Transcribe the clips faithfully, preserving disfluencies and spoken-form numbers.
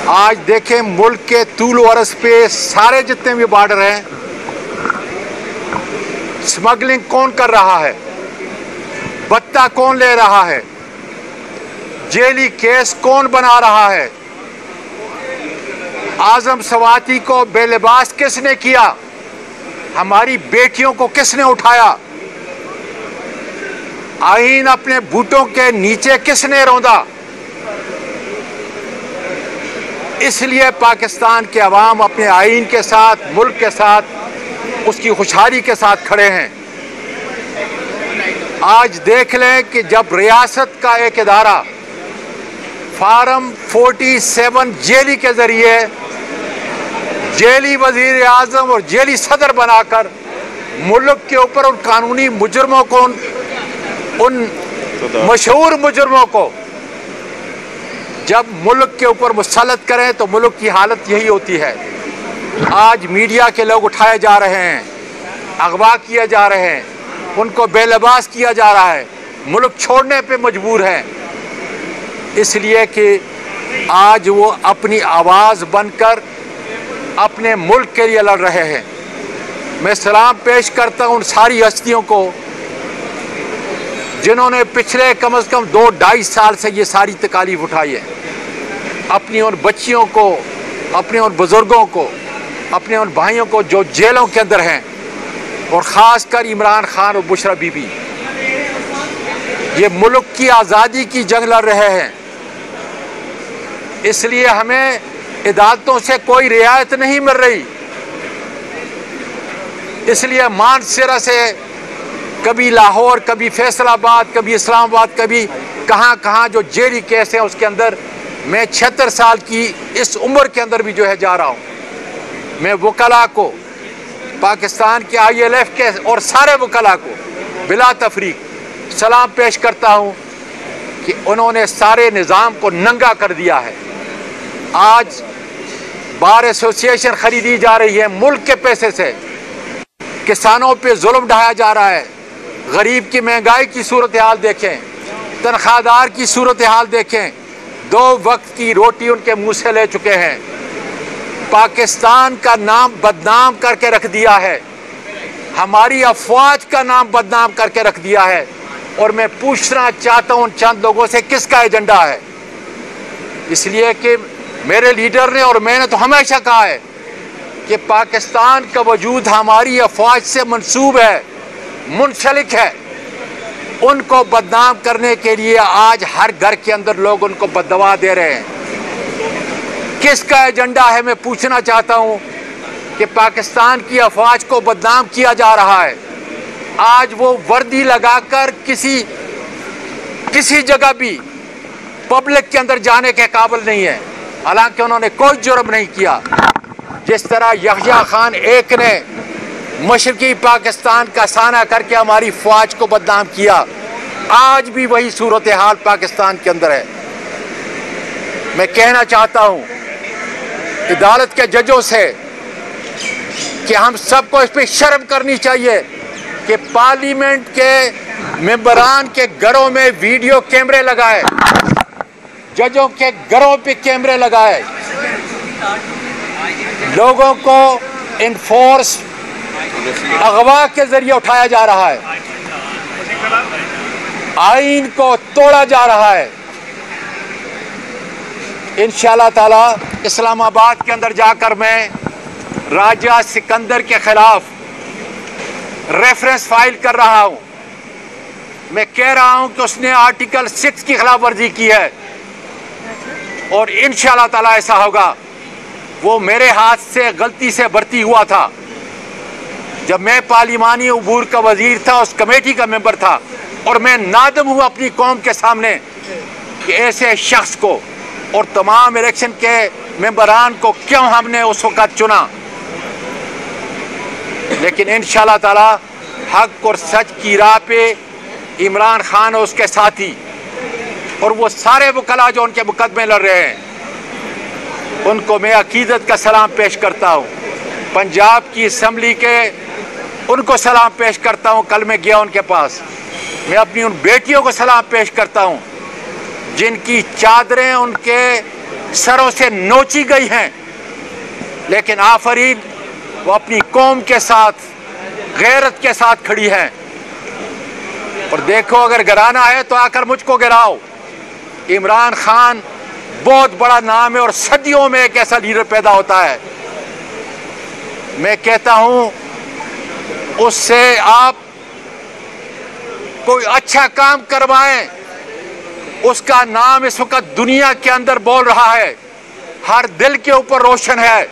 آج دیکھیں ملک کے طول و عرض پہ سارے جتنے بھی بارڈر ہیں، سمگلنگ کون کر رہا ہے، بتہ کون لے رہا ہے، جیلی کیس کون بنا رہا ہے، اعظم سواتی کو بے لباس کس نے کیا، ہماری بیٹیوں کو کس نے اٹھایا، آئین اپنے بوٹوں کے نیچے کس نے روندا۔ اس لیے پاکستان کے عوام اپنے آئین کے ساتھ، ملک کے ساتھ، اس کی خوشحالی کے ساتھ کھڑے ہیں۔ آج دیکھ لیں کہ جب ریاست کا ایک ادارہ فارم فورٹی سیون جیلی کے ذریعے جیلی وزیر اعظم اور جیلی صدر بنا کر ملک کے اوپر ان قانونی مجرموں کو، ان مشہور مجرموں کو جب ملک کے اوپر مسلط کریں تو ملک کی حالت یہی ہوتی ہے۔ آج میڈیا کے لوگ اٹھائے جا رہے ہیں، اغوا کیے جا رہے ہیں، ان کو بے لباس کیا جا رہا ہے، ملک چھوڑنے پہ مجبور ہیں، اس لیے کہ آج وہ اپنی آواز بن کر اپنے ملک کے لیے لڑ رہے ہیں۔ میں سلام پیش کرتا ہوں ان ساری ہستیوں کو جنہوں نے پچھلے کم از کم دو ڈھائی سال سے یہ ساری تکالیف اٹھائی ہے، اپنی ان بچیوں کو، اپنے ان بزرگوں کو، اپنے ان بھائیوں کو جو جیلوں کے اندر ہیں، اور خاص کر عمران خان اور بشرا بی بی، یہ ملک کی آزادی کی جنگ لڑ رہے ہیں۔ اس لیے ہمیں عدالتوں سے کوئی رعایت نہیں مل رہی، اس لیے مانسرا سے کبھی لاہور، کبھی فیصل آباد، کبھی اسلام آباد، کبھی کہاں کہاں جو جیلی کیس ہیں اس کے اندر میں چھہتر سال کی اس عمر کے اندر بھی جو ہے جا رہا ہوں۔ میں وکلاء کو، پاکستان کے آئی ایل ایف کے اور سارے وکلاء کو بلا تفریق سلام پیش کرتا ہوں کہ انہوں نے سارے نظام کو ننگا کر دیا ہے۔ آج بار ایسوسی ایشن خریدی جا رہی ہے ملک کے پیسے سے، کسانوں پہ ظلم ڈھایا جا رہا ہے، غریب کی مہنگائی کی صورتحال دیکھیں، تنخواہ دار کی صورتحال دیکھیں، دو وقت کی روٹی ان کے منہ سے لے چکے ہیں، پاکستان کا نام بدنام کر کے رکھ دیا ہے، ہماری افواج کا نام بدنام کر کے رکھ دیا ہے۔ اور میں پوچھنا چاہتا ہوں ان چند لوگوں سے کس کا ایجنڈا ہے، اس لیے کہ میرے لیڈر نے اور میں نے تو ہمیشہ کہا ہے کہ پاکستان کا وجود ہماری افواج سے منسوب ہے، منسلک ہے۔ ان کو بدنام کرنے کے لیے آج ہر گھر کے اندر لوگ ان کو بددعا دے رہے ہیں۔ کس کا ایجنڈا ہے میں پوچھنا چاہتا ہوں کہ پاکستان کی افواج کو بدنام کیا جا رہا ہے۔ آج وہ وردی لگا کر کسی کسی جگہ بھی پبلک کے اندر جانے کے قابل نہیں ہے، حالانکہ انہوں نے کوئی جرم نہیں کیا۔ جس طرح یحییٰ خان ایک نے مشرقی پاکستان کا سانحہ کر کے ہماری فوج کو بدنام کیا، آج بھی وہی صورتحال پاکستان کے اندر ہے۔ میں کہنا چاہتا ہوں عدالت کے ججوں سے کہ ہم سب کو اس پہ شرم کرنی چاہیے کہ پارلیمنٹ کے ممبران کے گھروں میں ویڈیو کیمرے لگائے، ججوں کے گھروں پہ کیمرے لگائے، لوگوں کو انفورس اغوا کے ذریعے اٹھایا جا رہا ہے، آئین کو توڑا جا رہا ہے۔ انشاءاللہ تعالی اسلام آباد کے اندر جا کر میں راجہ سکندر کے خلاف ریفرنس فائل کر رہا ہوں۔ میں کہہ رہا ہوں کہ اس نے آرٹیکل سکس کی خلاف ورزی کی ہے، اور انشاءاللہ تعالی ایسا ہوگا۔ وہ میرے ہاتھ سے غلطی سے برتی ہوا تھا جب میں پارلیمانی امور کا وزیر تھا، اس کمیٹی کا ممبر تھا، اور میں نادم ہوں اپنی قوم کے سامنے کہ ایسے شخص کو اور تمام الیکشن کے ممبران کو کیوں ہم نے اس وقت چنا۔ لیکن انشاءاللہ تعالی حق اور سچ کی راہ پہ عمران خان اور اس کے ساتھی اور وہ سارے وکلاء جو ان کے مقدمے لڑ رہے ہیں، ان کو میں عقیدت کا سلام پیش کرتا ہوں۔ پنجاب کی اسمبلی کے ان کو سلام پیش کرتا ہوں، کل میں گیا ان کے پاس۔ میں اپنی ان بیٹیوں کو سلام پیش کرتا ہوں جن کی چادریں ان کے سروں سے نوچی گئی ہیں، لیکن آفرین وہ اپنی قوم کے ساتھ غیرت کے ساتھ کھڑی ہیں۔ اور دیکھو اگر گرانا ہے تو آ کر مجھ کو گراؤ۔ عمران خان بہت بڑا نام ہے اور صدیوں میں ایک ایسا لیڈر پیدا ہوتا ہے۔ میں کہتا ہوں اس سے آپ کوئی اچھا کام کروائیں، اس کا نام اس وقت دنیا کے اندر بول رہا ہے، ہر دل کے اوپر روشن ہے۔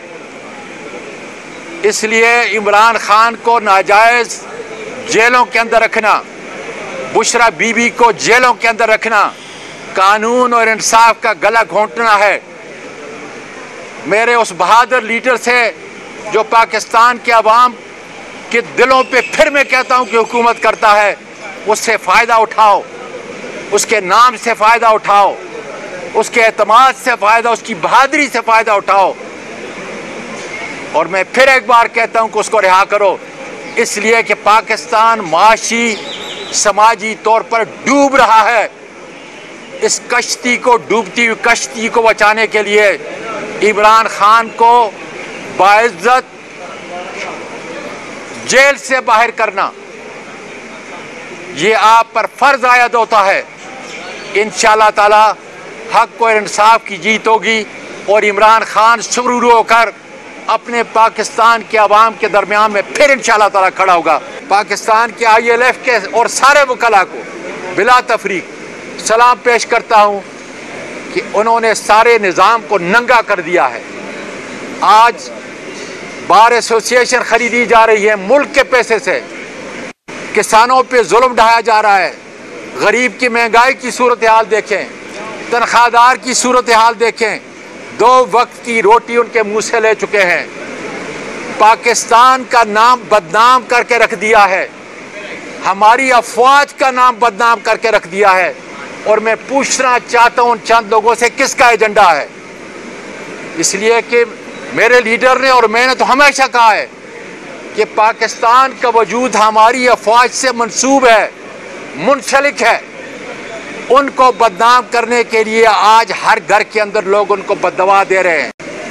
اس لیے عمران خان کو ناجائز جیلوں کے اندر رکھنا، بشرا بی بی کو جیلوں کے اندر رکھنا، قانون اور انصاف کا گلا گھونٹنا ہے۔ میرے اس بہادر لیڈر سے جو پاکستان کے عوام کے دلوں پہ پھر میں کہتا ہوں کہ حکومت کرتا ہے، اس سے فائدہ اٹھاؤ، اس کے نام سے فائدہ اٹھاؤ، اس کے اعتماد سے فائدہ، اس کی بہادری سے فائدہ اٹھاؤ۔ اور میں پھر ایک بار کہتا ہوں کہ اس کو رہا کرو، اس لیے کہ پاکستان معاشی سماجی طور پر ڈوب رہا ہے۔ اس کشتی کو ڈوبتی ہوئی کشتی کو بچانے کے لیے عمران خان کو باعزت جیل سے باہر کرنا یہ آپ پر فرض عائد ہوتا ہے۔ انشاءاللہ تعالی حق اور انصاف کی جیت ہوگی اور عمران خان سرور ہو کر اپنے پاکستان کے عوام کے درمیان میں پھر انشاءاللہ تعالی کھڑا ہوگا۔ پاکستان کے آئی ایل ایف کے اور سارے وکلاء کو بلا تفریق سلام پیش کرتا ہوں کہ انہوں نے سارے نظام کو ننگا کر دیا ہے۔ آج بار ایسوسی ایشن خریدی جا رہی ہے ملک کے پیسے سے، کسانوں پہ ظلم ڈھایا جا رہا ہے، غریب کی مہنگائی کی صورتحال دیکھیں، تنخواہ دار کی صورتحال دیکھیں، دو وقت کی روٹی ان کے منہ سے لے چکے ہیں، پاکستان کا نام بدنام کر کے رکھ دیا ہے، ہماری افواج کا نام بدنام کر کے رکھ دیا ہے۔ اور میں پوچھنا چاہتا ہوں ان چند لوگوں سے کس کا ایجنڈا ہے؟ اس لیے کہ میرے لیڈر نے اور میں نے تو ہمیشہ کہا ہے کہ پاکستان کا وجود ہماری افواج سے منسوب ہے، منسلک ہے۔ ان کو بدنام کرنے کے لیے آج ہر گھر کے اندر لوگ ان کو بددعا دے رہے ہیں۔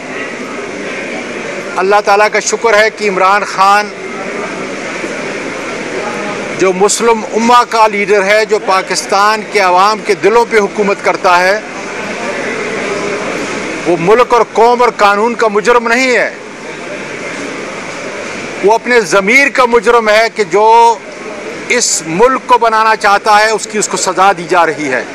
اللہ تعالیٰ کا شکر ہے کہ عمران خان جو مسلم امہ کا لیڈر ہے، جو پاکستان کے عوام کے دلوں پہ حکومت کرتا ہے، وہ ملک اور قوم اور قانون کا مجرم نہیں ہے، وہ اپنے ضمیر کا مجرم ہے کہ جو اس ملک کو بنانا چاہتا ہے اس کی اس کو سزا دی جا رہی ہے۔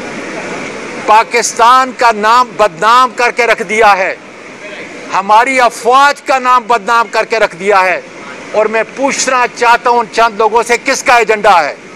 پاکستان کا نام بدنام کر کے رکھ دیا ہے، ہماری افواج کا نام بدنام کر کے رکھ دیا ہے۔ اور میں پوچھنا چاہتا ہوں ان چند لوگوں سے کس کا ایجنڈا ہے؟